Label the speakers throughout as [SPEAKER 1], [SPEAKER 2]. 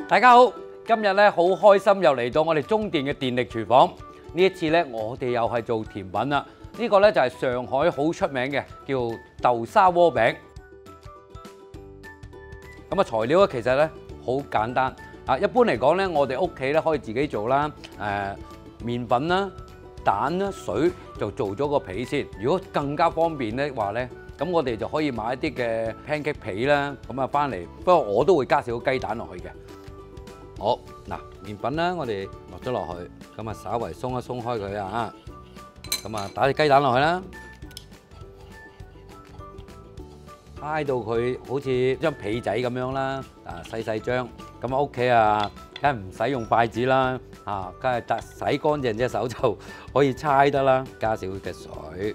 [SPEAKER 1] 大家好，今日咧好開心又嚟到我哋中電嘅電力廚房。呢一次咧，我哋又係做甜品啦。呢個咧就係上海好出名嘅，叫豆沙鍋餅。咁啊，材料咧其實咧好簡單啊。一般嚟講咧，我哋屋企咧可以自己做啦。麵粉啦、蛋啦、水就做咗個皮先。如果更加方便咧話咧，咁我哋就可以買一啲嘅 pancake 皮啦。咁啊翻嚟，不過我都會加少個雞蛋落去嘅。好嗱，麵粉啦，我哋落咗落去，咁啊稍為鬆一鬆開佢啊，咁啊打隻雞蛋落去啦，揩到佢好似張被仔咁樣啦，啊細細張，咁啊屋企啊，梗係唔使用筷子啦，啊梗係洗乾淨隻手就可以揩得啦，加少嘅水。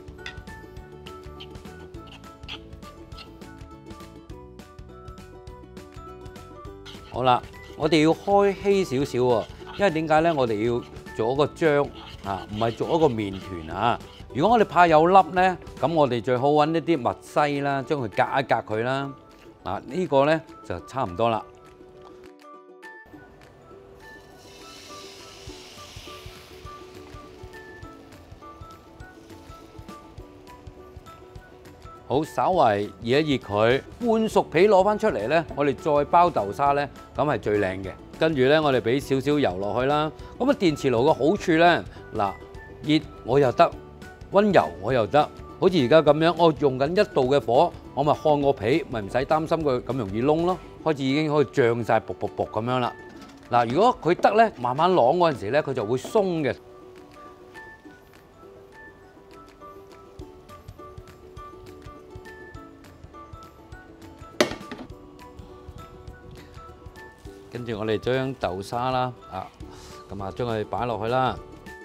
[SPEAKER 1] 好啦。我哋要開稀少少喎，因為點解咧？我哋要做一個漿啊，唔係做一個麵團啊。如果我哋怕有粒咧，咁我哋最好揾一啲墨西啦，將佢隔一隔佢啦。嗱，呢個咧就差唔多啦。好，稍為熱一熱佢，半熟皮攞翻出嚟咧，我哋再包豆沙咧，咁係最靚嘅。跟住咧，我哋俾少少油落去啦。咁啊，電磁爐嘅好處咧，嗱，熱我又得，溫柔我又得。好似而家咁樣，我用緊1度嘅火，我咪看個皮，咪唔使擔心佢咁容易燶咯。開始已經可以漲晒卜卜卜咁樣啦。嗱，如果佢得咧，慢慢啷嗰陣時咧，佢就會鬆嘅。跟住我哋將豆沙啦，咁啊將佢擺落去啦。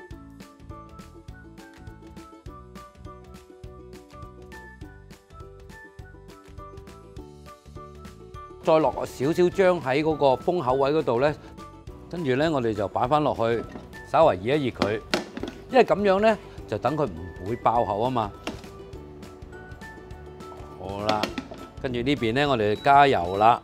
[SPEAKER 1] 再落少少漿喺嗰個封口位嗰度咧，跟住咧我哋就擺翻落去，稍為熱一熱佢，因為咁樣咧就等佢唔會爆口啊嘛。好啦，跟住呢邊咧我哋加油啦。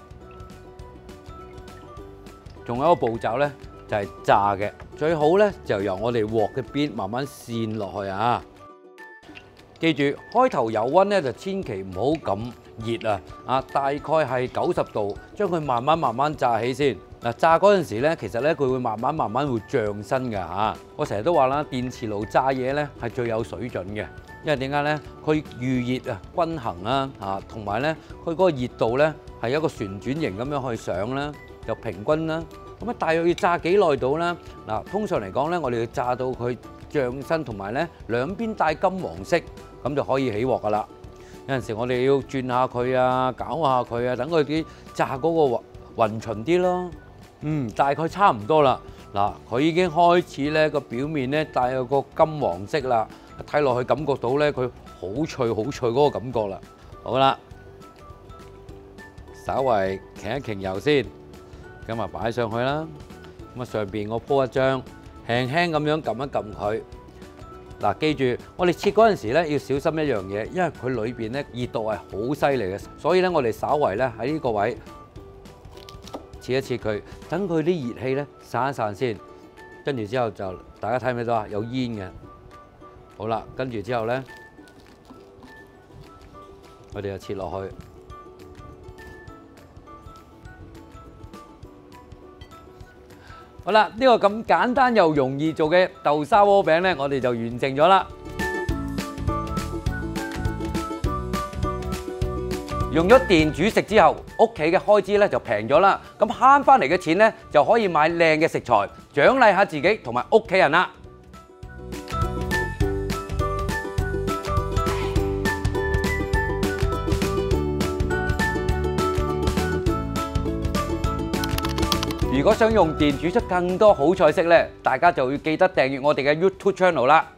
[SPEAKER 1] 仲有一個步驟咧，就係炸嘅，最好咧就由我哋鑊嘅邊慢慢扇落去啊！記住開頭油溫咧就千祈唔好咁熱啊！大概係90度，將佢慢慢炸起先。嗱，炸嗰陣時咧，其實咧佢會慢慢會漲身㗎嚇。我成日都話啦，電磁爐炸嘢咧係最有水準嘅，因為點解咧？佢預熱均衡啦同埋咧佢嗰個熱度咧係一個旋轉型咁樣去上啦。又平均啦，咁啊大約要炸幾耐到啦？嗱，通常嚟講咧，我哋要炸到佢漲身，同埋咧兩邊帶金黃色，咁就可以起鑊噶啦。有陣時我哋要轉下佢啊，搞下佢啊，等佢啲炸嗰個勻勻啲咯。大概差唔多啦。嗱，佢已經開始咧個表面咧帶有個金黃色啦，睇落去感覺到咧佢好脆嗰個感覺啦。好啦，稍為擎一擎油先。咁啊擺上去啦，咁啊上邊我鋪一張，輕輕咁樣撳一撳佢。嗱，記住我哋切嗰陣時咧要小心一樣嘢，因為佢裏邊咧熱度係好犀利嘅，所以咧我哋稍為咧喺呢個位切一切佢，等佢啲熱氣咧散一散先。跟住之後就大家睇唔睇到啊？有煙嘅。好啦，跟住之後咧，我哋就切落去。好啦，呢個咁簡單又容易做嘅豆沙鍋餅咧，我哋就完成咗啦。用咗電煮食之後，屋企嘅開支咧就平咗啦。咁慳翻嚟嘅錢咧，就可以買靚嘅食材，獎勵下自己同埋屋企人啦。如果想用電煮出更多好菜式咧，大家就要記得訂閱我哋嘅 YouTube channel 啦。